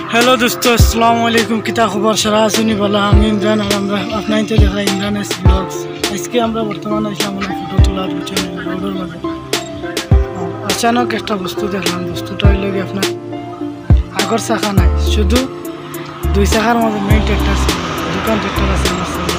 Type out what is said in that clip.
Hello दोस्तों, अस्सलाम वालेकुम। किता खबर सरा सुनी वाला আমি ইমরান আর আমরা আপনাই তো দেখা ইমরানের ব্লগস। আজকে আমরা বর্তমানে আসলাম না ফটো তোলার পিছনে রোডের মাঝে। অচানক একটা বস্তু দেখলাম। বস্তুটা হইল কি আপনার আগর চাকা নাই, শুধু দুই চাকার মাঝে মেইন ট্র্যাক্টর ছিল, দোকান ট্র্যাক্টর আছে আমার।